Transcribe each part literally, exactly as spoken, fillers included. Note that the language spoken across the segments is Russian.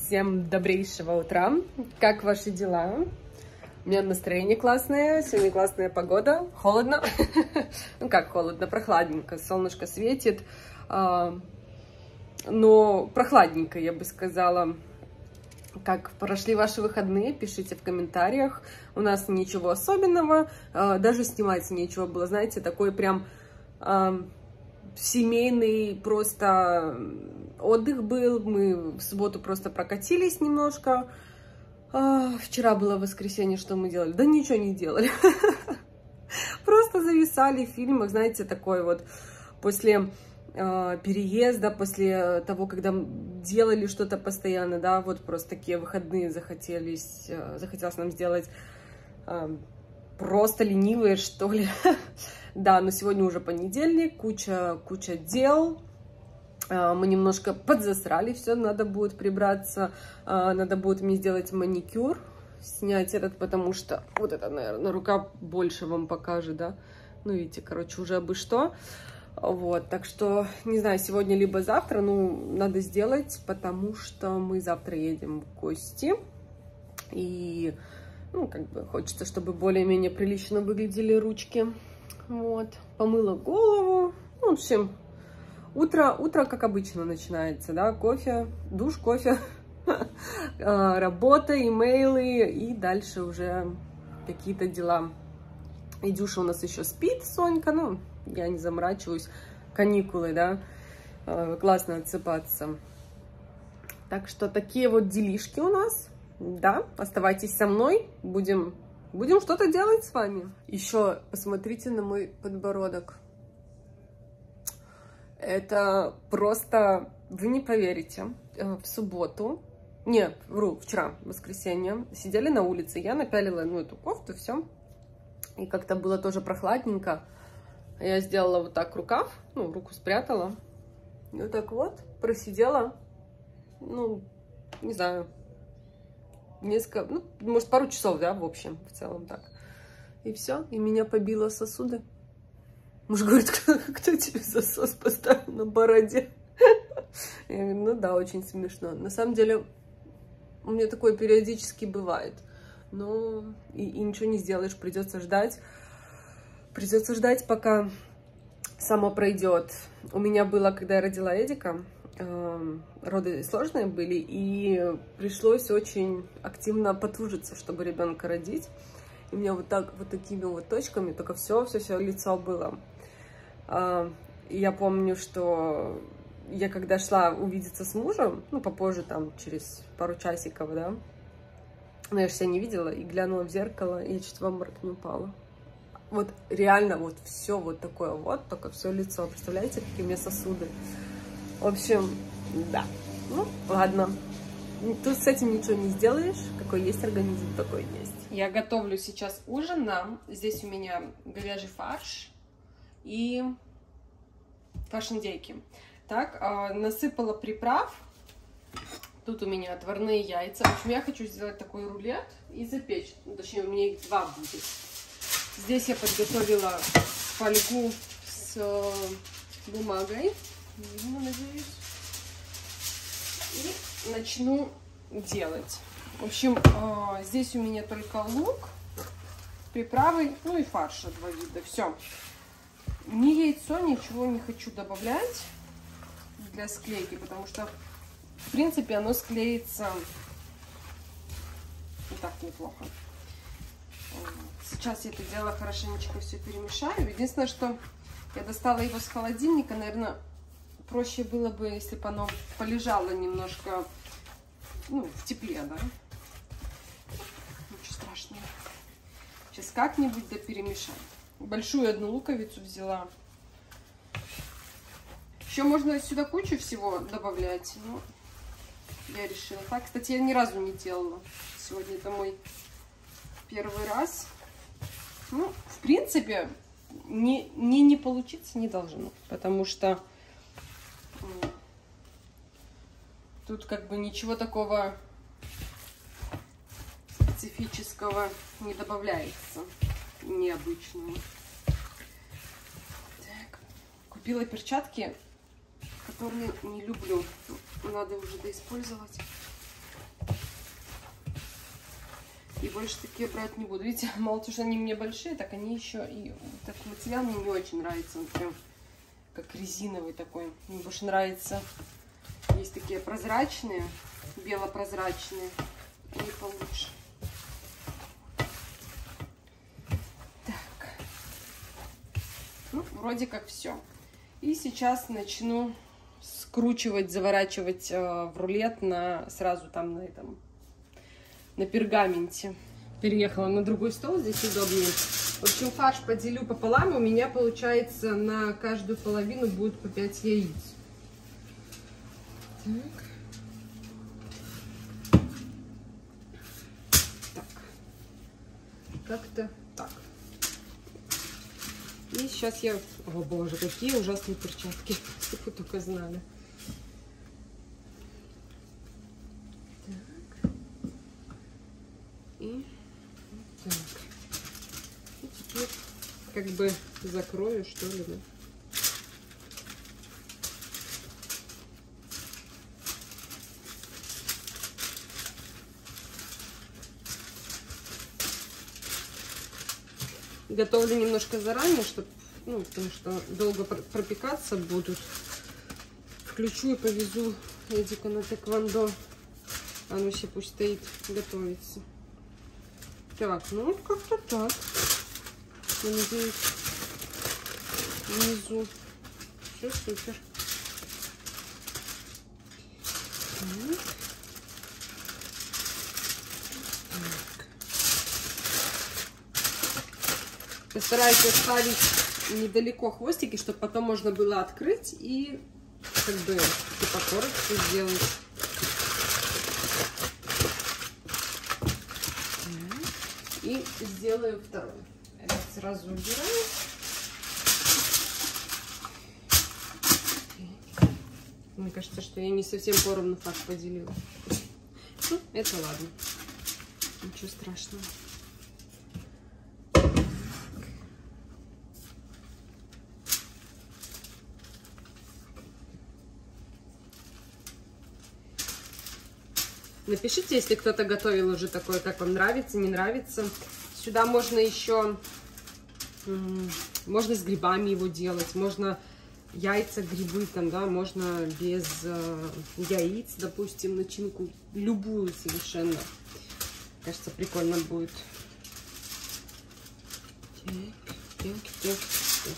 Всем добрейшего утра. Как ваши дела? У меня настроение классное, сегодня классная погода, холодно. Ну как холодно, прохладненько, солнышко светит, но прохладненько, я бы сказала. Как прошли ваши выходные, пишите в комментариях. У нас ничего особенного, даже снимать нечего было, знаете, такой прям семейный просто отдых был. Мы в субботу просто прокатились немножко. А, вчера было воскресенье, что мы делали? Да ничего не делали. Просто зависали в фильмах, знаете, такой вот после э, переезда, после того, когда делали что-то постоянно, да, вот просто такие выходные захотелись, э, захотелось нам сделать э, просто ленивые, что ли. Да, но сегодня уже понедельник, куча, куча дел. Мы немножко подзасрали, все, надо будет прибраться, надо будет мне сделать маникюр, снять этот, потому что вот это, наверное, рука больше вам покажет, да. Ну, видите, короче, уже обы что. Вот, так что, не знаю, сегодня либо завтра, ну, надо сделать, потому что мы завтра едем в гости. И, ну, как бы хочется, чтобы более-менее прилично выглядели ручки. Вот, помыла голову, ну, в общем... Утро, утро, как обычно, начинается, да, кофе, душ, кофе, работа, имейлы и дальше уже какие-то дела. И Дюша у нас еще спит, Сонька, ну, я не заморачиваюсь, каникулы, да, классно отсыпаться. Так что такие вот делишки у нас, да, оставайтесь со мной, будем, будем что-то делать с вами. Еще посмотрите на мой подбородок. Это просто, вы не поверите, в субботу, нет, вру, вчера, в воскресенье, сидели на улице, я напялила, ну, эту кофту, все, и как-то было тоже прохладненько, я сделала вот так рукав, ну, руку спрятала, и вот так вот просидела, ну, не знаю, несколько, ну, может, пару часов, да, в общем, в целом так, и все, и меня побило сосуды. Муж говорит, кто, кто тебе засос поставил на бороде? Я говорю, ну да, очень смешно. На самом деле, у меня такое периодически бывает. Но и, и ничего не сделаешь, придется ждать. Придется ждать, пока само пройдет. У меня было, когда я родила Эдика, э, роды сложные были, и пришлось очень активно потужиться, чтобы ребенка родить. И у меня вот так, вот такими вот точками, только все, все, все лицо было. И я помню, что я когда шла увидеться с мужем, ну, попозже, там, через пару часиков, да, но я же себя не видела, и глянула в зеркало, и я чуть в обморок не упала. Вот реально вот все вот такое вот, только все лицо. Представляете, какие у меня сосуды? В общем, да. Ну, ладно. Тут с этим ничего не сделаешь. Какой есть организм, такой есть. Я готовлю сейчас ужин нам. Здесь у меня говяжий фарш и фарш индейки. Так, э, насыпала приправ. Тут у меня отварные яйца. В общем, я хочу сделать такой рулет и запечь. Точнее, у меня их два будет. Здесь я подготовила фольгу с э, бумагой. Видно, надеюсь. И начну делать. В общем, э, здесь у меня только лук, приправы, ну и фарша два вида. Все. Ни яйцо, ничего не хочу добавлять для склейки, потому что, в принципе, оно склеится и так неплохо. Сейчас я это дело хорошенечко все перемешаю. Единственное, что я достала его с холодильника, наверное, проще было бы, если бы оно полежало немножко, ну, в тепле, да? Ничего страшного. Сейчас как-нибудь да перемешаю. Большую одну луковицу взяла. Еще можно сюда кучу всего добавлять. Но я решила так. Кстати, я ни разу не делала. Сегодня это мой первый раз. Ну, в принципе, не, не, не получиться не должно. Потому что тут как бы ничего такого специфического не добавляется. Необычного. Так. Купила перчатки, которые не люблю. Надо уже доиспользовать. И больше такие брать не буду. Видите, мало того, что они мне большие, так они еще и... Такой материал мне не очень нравится. Он прям как резиновый такой. Мне больше нравится... Есть такие прозрачные, белопрозрачные. Они получше. Так. Ну, вроде как все. И сейчас начну скручивать, заворачивать э, в рулет на сразу там на этом, на пергаменте. Переехала на другой стол, здесь удобнее. В общем, фарш поделю пополам, у меня получается на каждую половину будет по пять яиц. Так. Так. Как-то так. И сейчас я... О боже, какие ужасные перчатки. Если бы вы только знали. Так. И так. И теперь как бы закрою, что ли, да? Готовлю немножко заранее, чтобы, ну, потому что долго пропекаться будут. Включу и повезу Эдика на тэквондо. А ну все пусть стоит, готовится. Так, ну как-то так. Я надеюсь, внизу все супер. Так. Постараюсь оставить недалеко хвостики, чтобы потом можно было открыть и как бы типа корочку сделать. И сделаю второй. Это сразу убираю. Мне кажется, что я не совсем поровну фарш поделила. Ну, это ладно. Ничего страшного. Напишите, если кто-то готовил уже такое, как вам нравится, не нравится. Сюда можно еще, можно с грибами его делать, можно яйца, грибы там, да, можно без э, яиц, допустим, начинку любую совершенно. Кажется, прикольно будет. Так, так, так, так.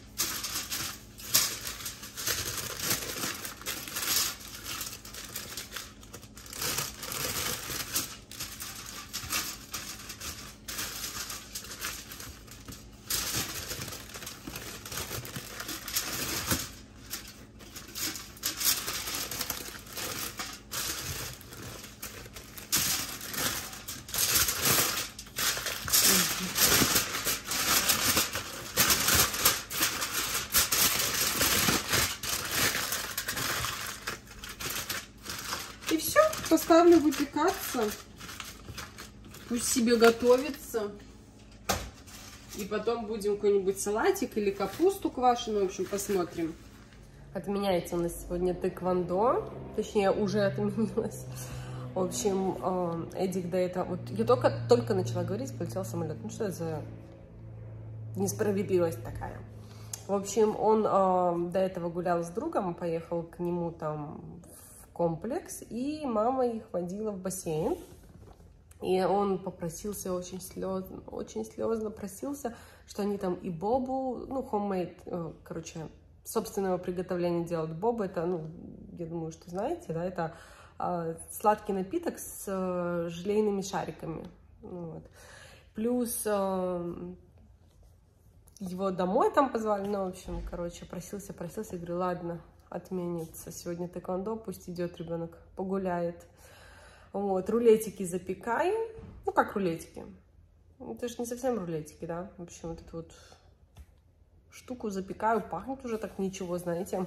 И все, поставлю выпекаться. Пусть себе готовится. И потом будем какой-нибудь салатик или капусту квашеную. В общем, посмотрим. Отменяется у нас сегодня тэквондо. Точнее, уже отменилось. В общем, Эдик до этого... Вот я только, только начала говорить, полетел самолет. Ну что это за несправедливость такая? В общем, он э, до этого гулял с другом, поехал к нему там в комплекс, и мама их водила в бассейн. И он попросился очень слезно, очень слезно просился, что они там и бобу, ну, homemade, э, короче, собственного приготовления делают. Боба — это, ну, я думаю, что знаете, да, это э, сладкий напиток с э, желейными шариками. Вот. Плюс... Э, его домой там позвали, ну, в общем, короче, просился, просился, я говорю, ладно, отменится сегодня тэквондо, пусть идет ребенок, погуляет. Вот, рулетики запекаем, ну, как рулетики, это же не совсем рулетики, да, в общем, вот эту вот штуку запекаю, пахнет уже так ничего, знаете,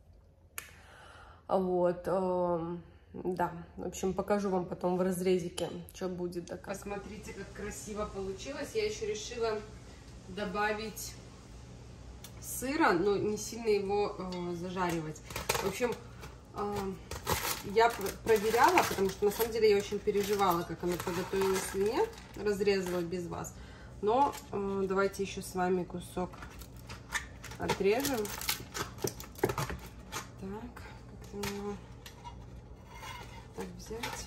вот, э, да, в общем, покажу вам потом в разрезике, что будет. Так. Посмотрите, как красиво получилось, я еще решила добавить сыра, но не сильно его э, зажаривать. В общем, э, я проверяла, потому что на самом деле я очень переживала, как оно приготовилось или нет, разрезала без вас. Но э, давайте еще с вами кусок отрежем. Так, как-то его так взять.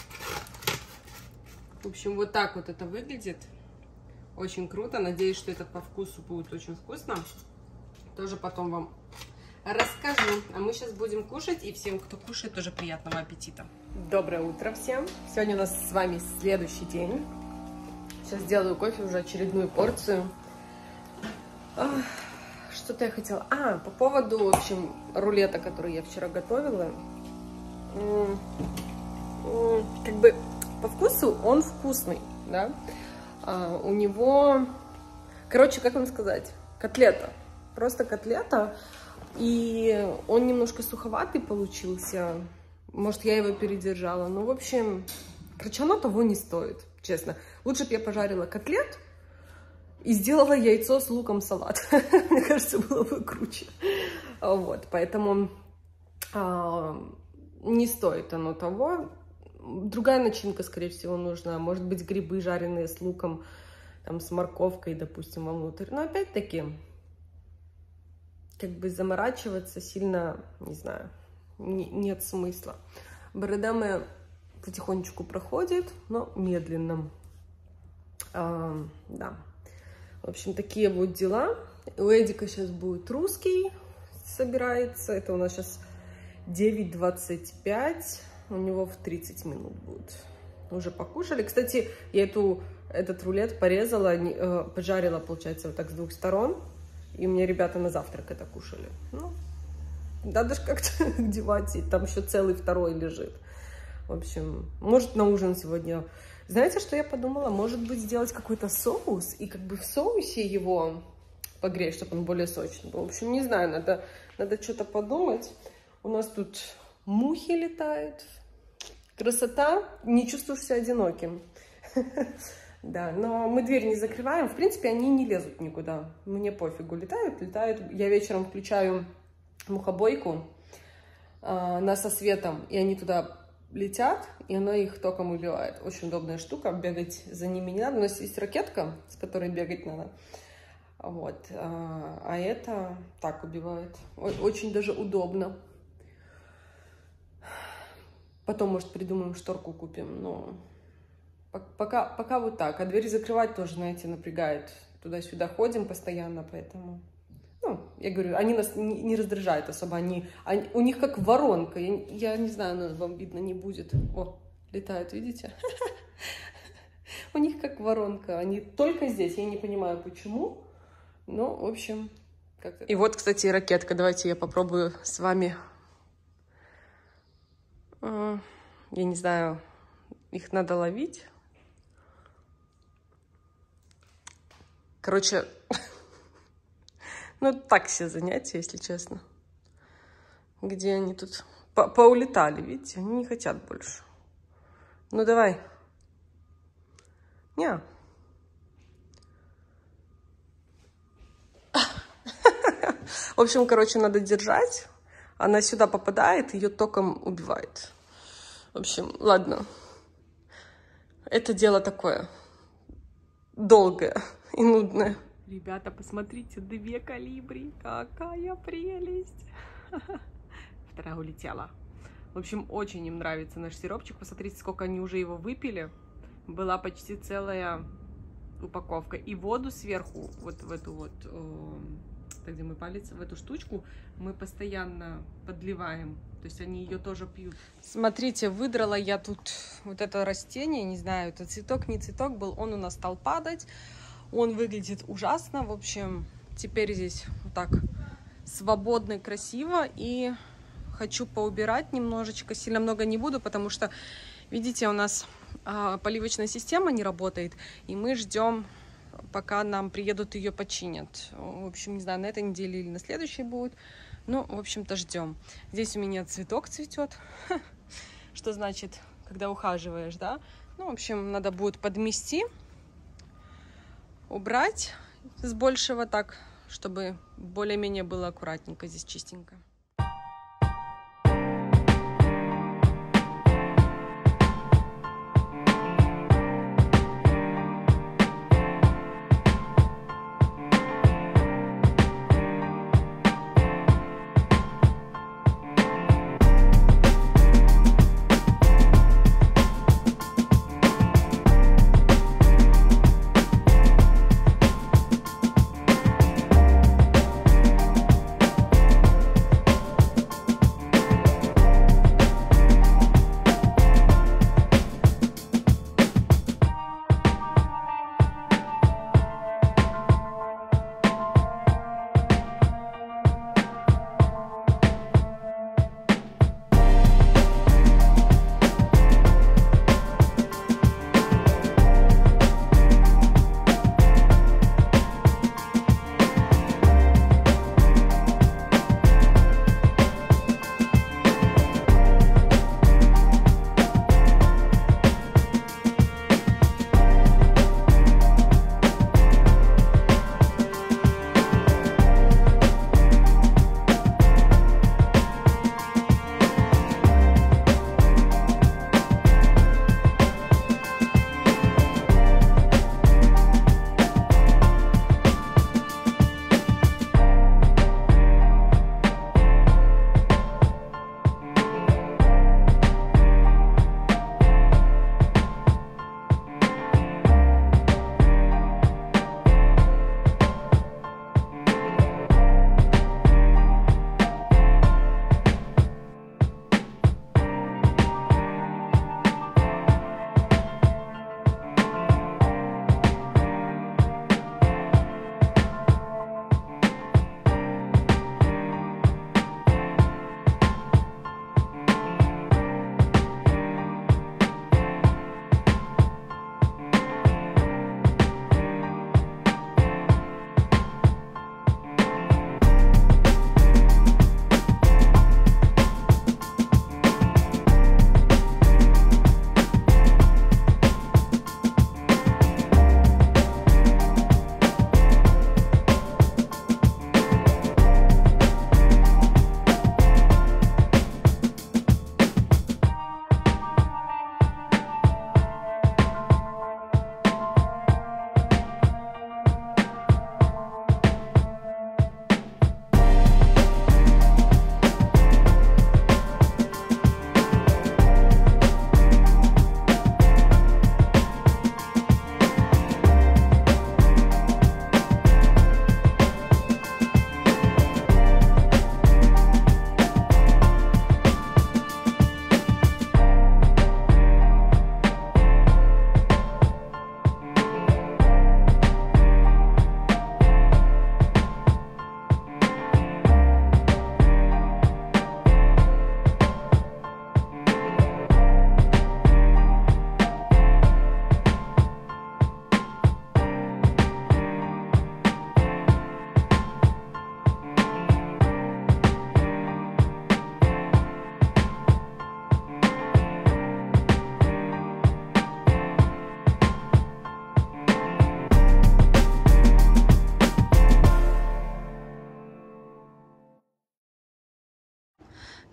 В общем, вот так вот это выглядит. Очень круто. Надеюсь, что это по вкусу будет очень вкусно. Тоже потом вам расскажу. А мы сейчас будем кушать. И всем, кто кушает, тоже приятного аппетита. Доброе утро всем. Сегодня у нас с вами следующий день. Сейчас сделаю кофе, уже очередную порцию. Что-то я хотела... А, по поводу, в общем, рулета, который я вчера готовила. Как бы по вкусу он вкусный, да. А, у него... Короче, как вам сказать? Котлета. Просто котлета. И он немножко суховатый получился. Может, я его передержала. Но, в общем, короче, оно того не стоит, честно. Лучше бы я пожарила котлет и сделала яйцо с луком салат. Мне кажется, было бы круче. Вот, поэтому а, не стоит оно того. Другая начинка, скорее всего, нужна. Может быть, грибы жареные с луком, там, с морковкой, допустим, вовнутрь. Но опять-таки, как бы заморачиваться сильно, не знаю, не, нет смысла. Борода моя потихонечку проходит, но медленно. А, да. В общем, такие вот дела. У Эдика сейчас будет русский, собирается. Это у нас сейчас девять двадцать пять. У него в тридцать минут будет. Уже покушали. Кстати, я эту, этот рулет порезала, э, пожарила, получается, вот так с двух сторон. И у меня ребята на завтрак это кушали. Ну, надо же как-то девать. И там еще целый второй лежит. В общем, может, на ужин сегодня... Знаете, что я подумала? Может быть, сделать какой-то соус и как бы в соусе его погреть, чтобы он более сочный был. В общем, не знаю, надо, надо что-то подумать. У нас тут мухи летают. Красота, не чувствуешь себя одиноким. Да, но мы дверь не закрываем. В принципе, они не лезут никуда. Мне пофигу, летают, летают. Я вечером включаю мухобойку э, на со светом, и они туда летят, и она их током убивает. Очень удобная штука, бегать за ними не надо. У нас есть ракетка, с которой бегать надо. Вот. А, а это так убивает. Очень даже удобно. Потом, может, придумаем, шторку купим, но пока, пока вот так. А дверь закрывать тоже, знаете, напрягает. Туда-сюда ходим постоянно, поэтому... Ну, я говорю, они нас не, не раздражают особо. Они, они, у них как воронка. Я, я не знаю, но вам видно не будет. О, летают, видите? У них как воронка. Они только здесь. Я не понимаю, почему. Ну, в общем, как-то... И вот, кстати, ракетка. Давайте я попробую с вами... Я не знаю, их надо ловить. Короче, ну так все занятия, если честно. Где они тут? По Поулетали, видите? Они не хотят больше. Ну давай. Не. В общем, короче, надо держать. Она сюда попадает, ее током убивает. В общем, ладно. Это дело такое долгое и нудное. Ребята, посмотрите, две колибри. Какая прелесть. Вторая улетела. В общем, очень им нравится наш сиропчик. Посмотрите, сколько они уже его выпили. Была почти целая упаковка. И воду сверху, вот в эту вот... где мы палец, в эту штучку мы постоянно подливаем, то есть они ее тоже пьют. Смотрите, выдрала я тут вот это растение, не знаю, это цветок, не цветок был, он у нас стал падать, он выглядит ужасно, в общем, теперь здесь вот так свободно и красиво, и хочу поубирать немножечко, сильно много не буду, потому что, видите, у нас а, поливочная система не работает, и мы ждем, пока нам приедут, ее починят. В общем, не знаю, на этой неделе или на следующей будет. Ну, в общем-то, ждем. Здесь у меня цветок цветет. Что значит, когда ухаживаешь, да? Ну, в общем, надо будет подмести, убрать с большего так, чтобы более-менее было аккуратненько, здесь чистенько.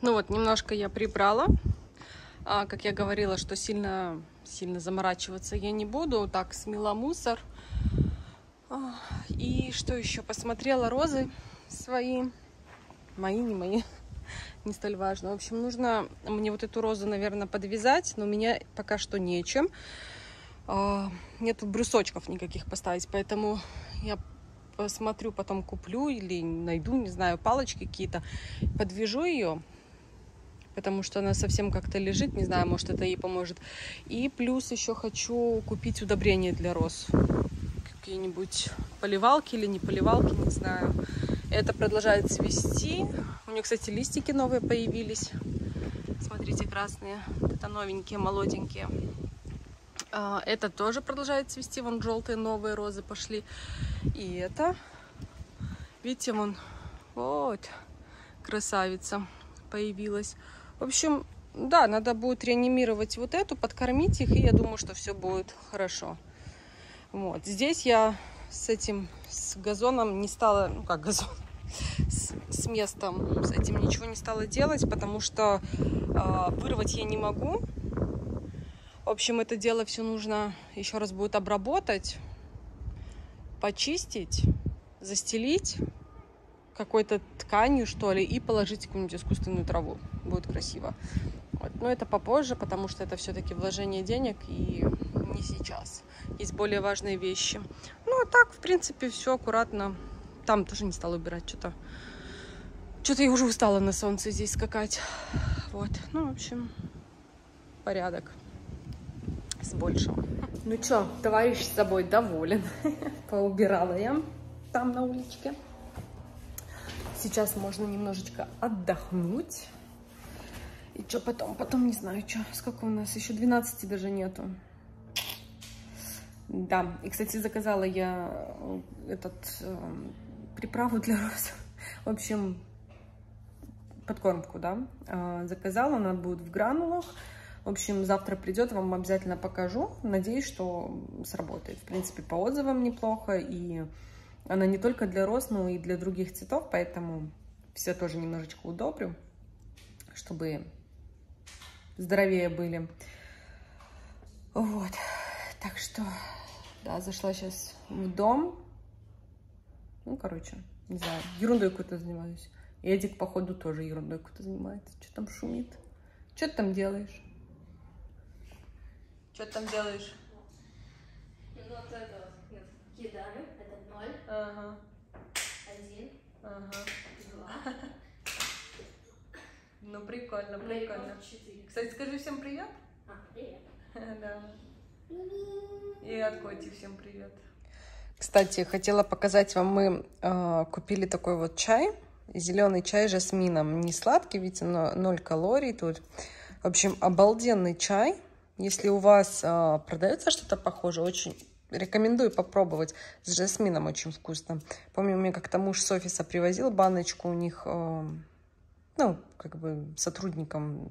Ну вот, немножко я прибрала. А, как я говорила, что сильно, сильно заморачиваться я не буду. Так, смела мусор. А, и что еще? Посмотрела розы свои. Мои, не мои. Не столь важно. В общем, нужно мне вот эту розу, наверное, подвязать. Но у меня пока что нечем. А, нету брусочков никаких поставить. Поэтому я посмотрю, потом куплю или найду, не знаю, палочки какие-то. Подвяжу ее. Потому что она совсем как-то лежит, не знаю, может, это ей поможет. И плюс еще хочу купить удобрения для роз. Какие-нибудь поливалки или не поливалки, не знаю. Это продолжает цвести. У нее, кстати, листики новые появились. Смотрите, красные. Это новенькие, молоденькие. Это тоже продолжает цвести. Вон желтые новые розы пошли. И это, видите, вон, вот, красавица появилась. В общем, да, надо будет реанимировать вот эту, подкормить их, и я думаю, что все будет хорошо. Вот. Здесь я с этим, с газоном не стала, ну как газон, с, с местом, с этим ничего не стала делать, потому что э, вырвать я не могу. В общем, это дело все нужно еще раз будет обработать, почистить, застелить какой-то тканью, что ли, и положить какую-нибудь искусственную траву. Будет красиво. Вот. Но это попозже, потому что это все-таки вложение денег, и не сейчас. Есть более важные вещи. Ну, а так, в принципе, все аккуратно. Там тоже не стала убирать что-то. Что-то я уже устала на солнце здесь скакать. Вот. Ну, в общем, порядок. С большего. Ну что, товарищ с собой доволен. Поубирала я там на уличке. Сейчас можно немножечко отдохнуть. И что потом? Потом не знаю, что. Сколько у нас? Еще двенадцати даже нету. Да. И, кстати, заказала я этот э, приправу для роз. В общем, подкормку, да. Э, заказала. Она будет в гранулах. В общем, завтра придет, вам обязательно покажу. Надеюсь, что сработает. В принципе, по отзывам неплохо. И она не только для роз, но и для других цветов, поэтому все тоже немножечко удобрю, чтобы здоровее были. Вот. Так что, да, зашла сейчас в дом. Ну, короче, не знаю, ерундой какой-то занимаюсь. Эдик, походу, тоже ерундой какой-то занимается. Что там шумит? Что ты там делаешь? Что ты там делаешь? Вот это вот кидаю, это ноль, Ага. один, Ага. два. Ну, прикольно, прикольно. Кстати, скажи всем привет. А, привет. Да. И от Коти всем привет. Кстати, хотела показать вам, мы э, купили такой вот чай, зеленый чай с жасмином. Не сладкий, видите, но ноль калорий тут. В общем, обалденный чай. Если у вас э, продается что-то похожее, очень рекомендую попробовать. С жасмином очень вкусно. Помню, мне как-то муж с офиса привозил баночку у них, э, ну, как бы сотрудникам,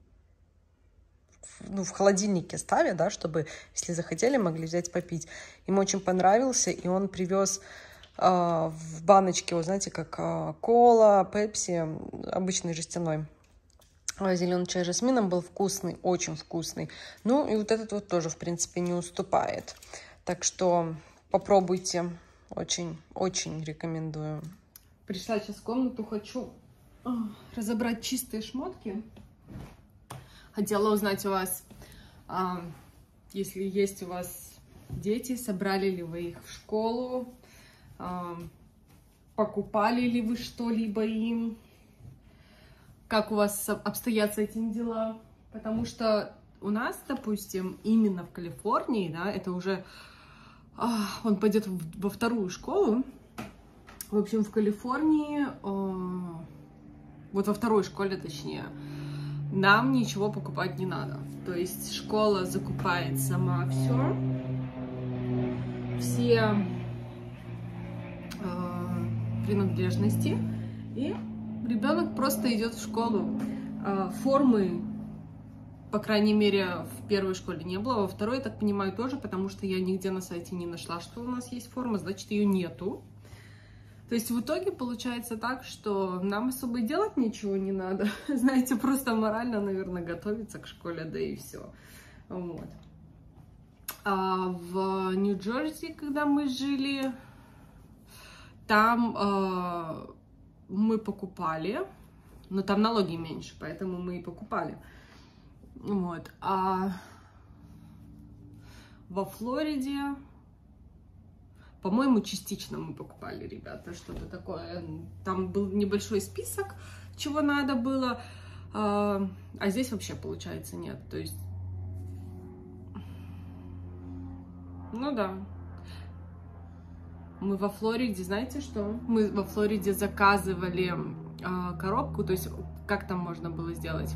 ну, в холодильнике ставя, да, чтобы, если захотели, могли взять попить. Ему очень понравился, и он привез э, в баночке, вот знаете, как э, кола, пепси, обычный жестяной. Зеленый чай с жасмином был вкусный, очень вкусный. Ну, и вот этот вот тоже, в принципе, не уступает. Так что попробуйте. Очень, очень рекомендую. Пришла сейчас в комнату, хочу разобрать чистые шмотки. Хотела узнать у вас, а, если есть у вас дети, собрали ли вы их в школу, а, покупали ли вы что-либо им, как у вас обстоят с этим дела. Потому что у нас, допустим, именно в Калифорнии, да, это уже, а, он пойдет во вторую школу. В общем, в Калифорнии, а, вот во второй школе, точнее, нам ничего покупать не надо. То есть школа закупает сама все. Все э, принадлежности. И ребенок просто идет в школу. Э, формы, по крайней мере, в первой школе не было. Во второй, я так понимаю, тоже, потому что я нигде на сайте не нашла, что у нас есть форма. Значит, ее нету. То есть в итоге получается так, что нам особо делать ничего не надо. Знаете, просто морально, наверное, готовиться к школе, да и все. Вот. А в Нью-Джерси, когда мы жили, там э, мы покупали, но там налоги меньше, поэтому мы и покупали. Вот. А во Флориде, по-моему, частично мы покупали, ребята, что-то такое. Там был небольшой список, чего надо было, а, а здесь вообще, получается, нет. То есть, ну да. Мы во Флориде, знаете что? Мы во Флориде заказывали а, коробку, то есть, как там можно было сделать?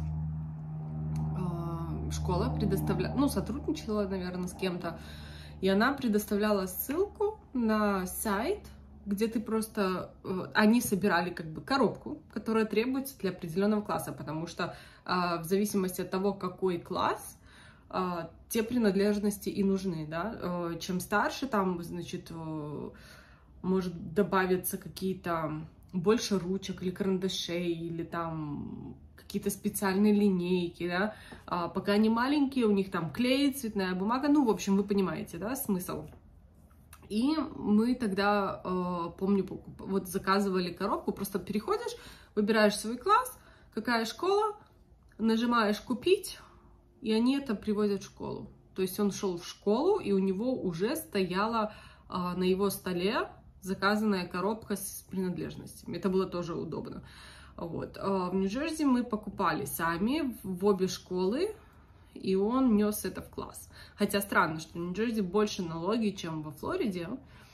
А, школа предоставляла, ну, сотрудничала, наверное, с кем-то. И она предоставляла ссылку на сайт, где ты просто... Они собирали как бы коробку, которая требуется для определенного класса, потому что э, в зависимости от того, какой класс, э, те принадлежности и нужны, да. Э, чем старше, там, значит, э, может добавиться какие-то больше ручек или карандашей, или там... какие-то специальные линейки, да, а пока они маленькие, у них там клей, цветная бумага, ну, в общем, вы понимаете, да, смысл. И мы тогда, э, помню, вот заказывали коробку, просто переходишь, выбираешь свой класс, какая школа, нажимаешь «Купить», и они это привозят в школу. То есть он шел в школу, и у него уже стояла э, на его столе заказанная коробка с принадлежностями. Это было тоже удобно. Вот. В Нью-Джерси мы покупали сами в обе школы, и он нес это в класс. Хотя странно, что в Нью-Джерси больше налоги, чем во Флориде.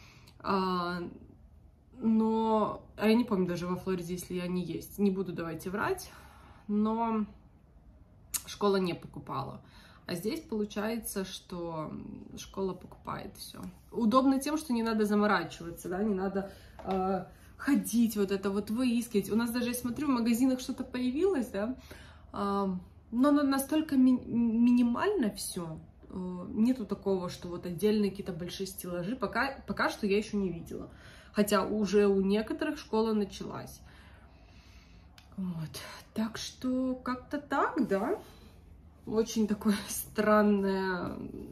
Но, а я не помню даже во Флориде, если они есть. Не буду, давайте врать. Но школа не покупала. А здесь получается, что школа покупает все. Удобно тем, что не надо заморачиваться, да, не надо... ходить, вот это вот выискивать. У нас даже, я смотрю, в магазинах что-то появилось, да, но настолько ми минимально все. Нету такого, что вот отдельные какие-то большие стеллажи. Пока, пока что я еще не видела. Хотя уже у некоторых школа началась. Вот. Так что как-то так, да. Очень такое странное...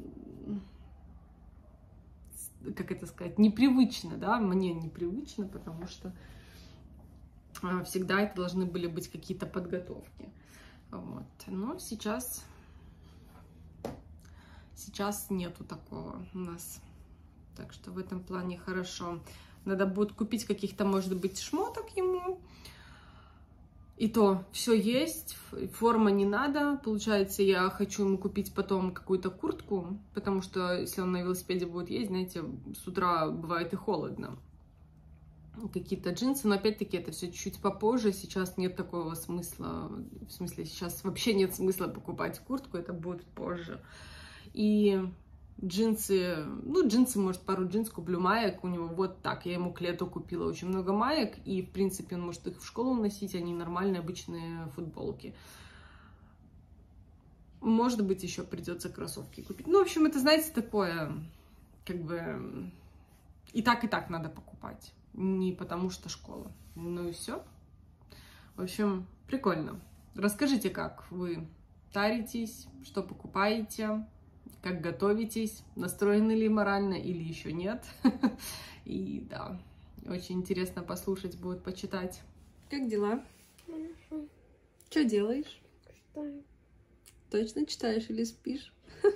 как это сказать, непривычно, да, мне непривычно, потому что всегда это должны были быть какие-то подготовки. Вот. Но сейчас, сейчас нету такого у нас. Так что в этом плане хорошо. Надо будет купить каких-то, может быть, шмоток ему. И то все есть, форма не надо. Получается, я хочу ему купить потом какую-то куртку, потому что если он на велосипеде будет ездить, знаете, с утра бывает и холодно. Какие-то джинсы, но опять-таки это все чуть-чуть попозже. Сейчас нет такого смысла, в смысле, сейчас вообще нет смысла покупать куртку, это будет позже. И джинсы, ну, джинсы, может, пару джинс куплю, маек у него вот так. Я ему к лету купила очень много маек, и, в принципе, он может их в школу носить, они нормальные, обычные футболки. Может быть, еще придется кроссовки купить. Ну, в общем, это, знаете, такое, как бы, и так, и так надо покупать. Не потому что школа. Ну и все. В общем, прикольно. Расскажите, как вы таритесь, что покупаете, как готовитесь, настроены ли морально или еще нет. И да, очень интересно послушать будет, почитать. Как дела? Хорошо. Что делаешь? Читаю. Точно читаешь или спишь?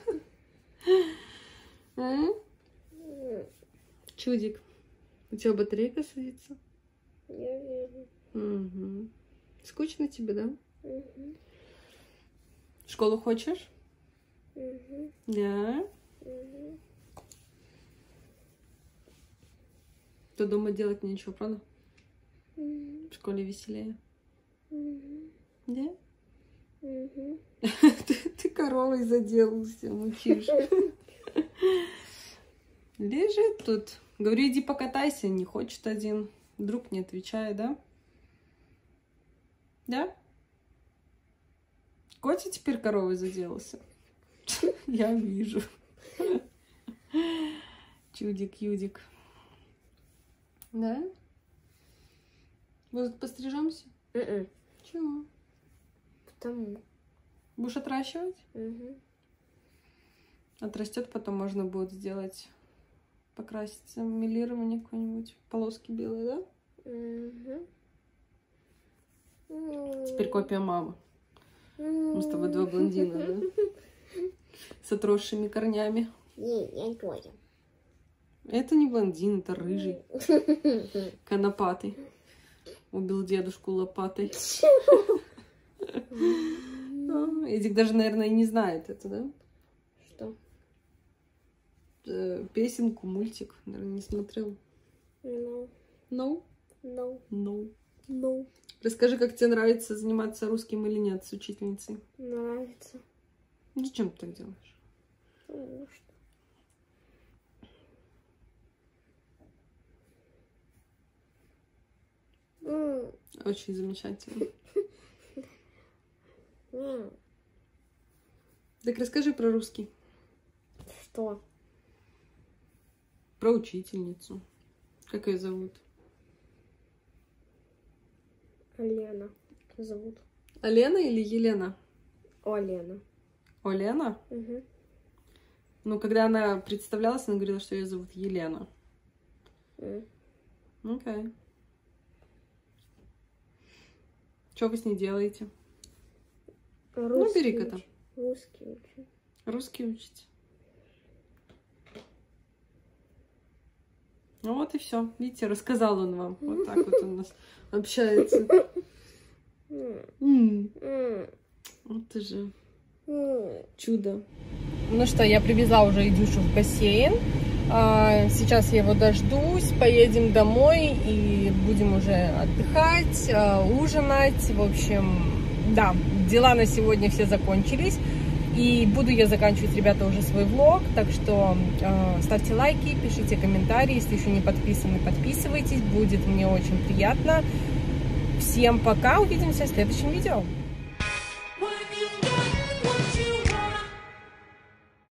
Чудик, у тебя батарейка садится? Я вижу. Угу. Скучно тебе, да? Угу. В школу хочешь? Угу. Да. Угу. То дома делать нечего, правда? Угу. В школе веселее. Угу. Да? Угу. ты, ты коровой заделался, мучишь. Лежит тут. Говорю, иди покатайся, не хочет один. Друг не отвечает, да? Да? Котя теперь коровой заделался. Я вижу. Чудик-юдик. Да? Вот пострижемся? Mm-mm. Чего? Потому. Будешь отращивать? Угу. Отрастет, потом можно будет сделать, покраситься, мелирование какое-нибудь, полоски белые, да? Угу. Теперь копия мамы. Мы с тобой два блондина, да? С отросшими корнями. Не, я говорю. Это не блондин, это рыжий. Конопатый. Убил дедушку лопатой. Эдик даже, наверное, и не знает это, да? Что? Песенку, мультик, наверное, не смотрел. No. No? No. No. No. Расскажи, как тебе нравится заниматься русским или нет с учительницей? Нравится. Зачем ты так делаешь? Потому что. Mm. Очень замечательно. Mm. Так расскажи про русский. Что? Про учительницу. Как ее зовут? Лена зовут. Алена или Елена? О, Лена. Олена? Угу. Ну, когда она представлялась, она говорила, что ее зовут Елена. Mm. Окей. Okay. Что вы с ней делаете? Русский ну, бери-ка там. Русский учим. Русский учите. Ну вот и все. Видите, рассказал он вам. Вот так вот он у нас общается. Вот ты же чудо. Ну что, я привезла уже Идюшу в бассейн. Сейчас я его дождусь, поедем домой и будем уже отдыхать, ужинать. В общем, да, дела на сегодня все закончились. И буду я заканчивать, ребята, уже свой влог. Так что э, ставьте лайки, пишите комментарии. Если еще не подписаны, подписывайтесь. Будет мне очень приятно. Всем пока, увидимся в следующем видео.